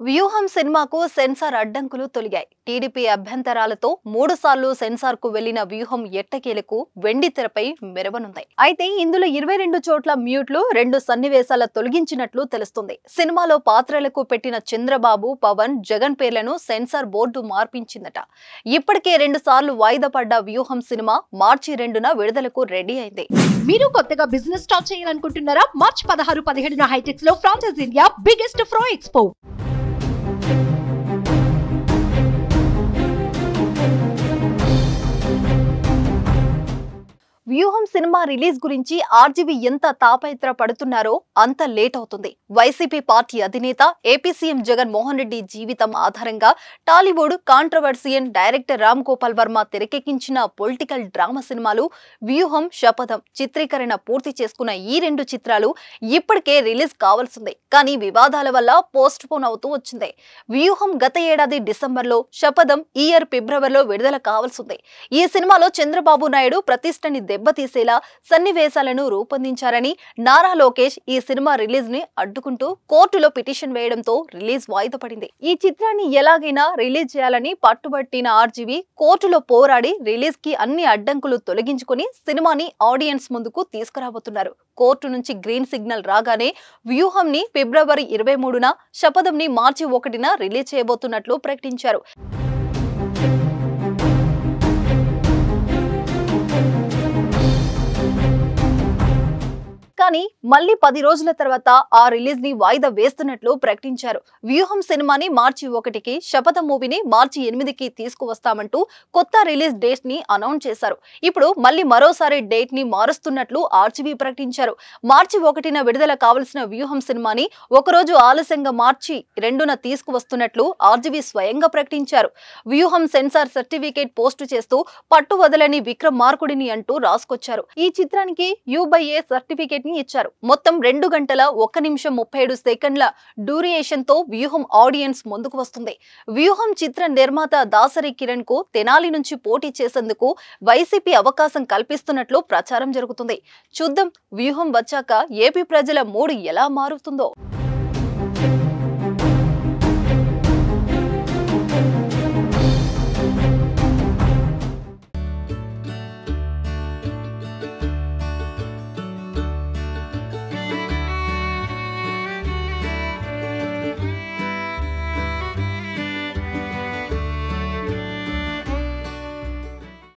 వ్యూహం సినిమాకు సెన్సార్ అడ్డంకులు తొలగాయి. టీడీపీ అభ్యంతరాలతో 3 సార్లు సెన్సార్ కు వెళ్లిన వ్యూహం ఎట్టకేలకు వెండి తెరపై మెరవనుంది. అయితే ఇందులో 22 చోట్ల మ్యూట్లు, 2 సన్నివేశాల తొలగించినట్లు తెలుస్తుంది. సినిమాలో పాత్రలకు పెట్టిన చంద్రబాబు, పవన్, జగన్ పేర్లను సెన్సార్ బోర్డు మార్పించిందట. ఇప్పటికే 2 సార్లు వాయిదా పడ్డ వ్యూహం సినిమా మార్చి 2న విడుదలకు రెడీ అయింది. మీరు కొత్తగా బిజినెస్ స్టార్ట్ చేయాలనుకుంటున్నారా? మార్చి 16, 17న హైటెక్స్ లో ఫ్రాన్సెస్ ఇండియా బిగ్గెస్ట్ ఫ్రో ఎక్స్పో. వ్యూహం సినిమా రిలీజ్ గురించి ఆర్జీవీ ఎంత తాపత్ర పడుతున్నారో అంత లేట్ అవుతుంది. వైసీపీ పార్టీ అధినేత ఏపీ సీఎం జగన్ మోహన్ రెడ్డి జీవితం ఆధారంగా Tollywood controversial director Ram Gopal Varma తెరకెక్కించిన పొలిటికల్ డ్రామా సినిమాలు వ్యూహం, శపథం చిత్రీకరణ పూర్తి చేసుకున్న ఈ 2 చిత్రాలు ఇప్పటికే రిలీజ్ కావాల్సిందే. కానీ వివాదాల వల్ల పోస్ట్ పోన్ అవుతూ వచ్చింది. వ్యూహం గత ఏడాది డిసెంబర్లో, శపథం ఈ ఇయర్ ఫిబ్రవరిలో విడుదల కావాల్సిందే. ఈ సినిమాలో చంద్రబాబు నాయుడు ప్రతిష్టని దెబ్బతీసేలా సన్నివేశాలను రూపొందించారని నారా లోకేష్ ఈ సినిమా రిలీజ్ ని అడ్డుకుంటూ కోర్టులో పిటిషన్ వేయడంతో రిలీజ్ వాయిదా పడింది. ఈ చిత్రాన్ని ఎలాగైనా రిలీజ్ చేయాలని పట్టుబట్టిన ఆర్జీవీ కోర్టులో పోరాడి రిలీజ్ కి అన్ని అడ్డంకులు తొలగించుకుని సినిమాని ఆడియన్స్ ముందుకు తీసుకురాబోతున్నారు. కోర్టు నుంచి గ్రీన్ సిగ్నల్ రాగానే వ్యూహం ని ఫిబ్రవరి 23న, శపథం ని మార్చి 1న రిలీజ్ చేయబోతున్నట్లు ప్రకటించారు. కానీ మళ్ళీ 10 రోజుల తర్వాత ఆ రిలీజ్ ని వాయిదా వేస్తున్నట్లు ప్రకటించారు. వ్యూహం సినిమాని మార్చి 1కి, శపథం మూవీని మార్చి 8కి తీసుకువస్తామంటూ కొత్త రిలీజ్ డేట్ ని అనౌన్స్ చేశారు. ఇప్పుడు మళ్ళీ మరోసారి డేట్ ని మారుస్తున్నట్లు ఆర్జీవీ ప్రకటించారు. మార్చి 1న విడుదల కావలసిన వ్యూహం సినిమాని ఒకరోజు ఆలస్యంగా మార్చి 2న తీసుకువస్తున్నట్లు ఆర్జీవీ స్వయంగా ప్రకటించారు. వ్యూహం సెన్సార్ సర్టిఫికేట్ పోస్టు చేస్తూ పట్టు వదలని విక్రమార్కుడిని అంటూ రాసుకొచ్చారు. ఈ చిత్రానికి U/A సర్టిఫికేట్ ఇచ్చారు. మొత్తం 2 గంటల 1 నిమిషం 37 సెకండ్ల డ్యూరేషన్ తో వ్యూహం ఆడియన్స్ ముందుకు వస్తుంది. వ్యూహం చిత్ర నిర్మాత దాసరి కిరణ్ కు తెనాలి నుంచి పోటీ చేసేందుకు వైసీపీ అవకాశం కల్పిస్తున్నట్లు ప్రచారం జరుగుతుంది. చూద్దాం వ్యూహం వచ్చాక ఏపీ ప్రజల మూడ్ ఎలా మారుతుందో.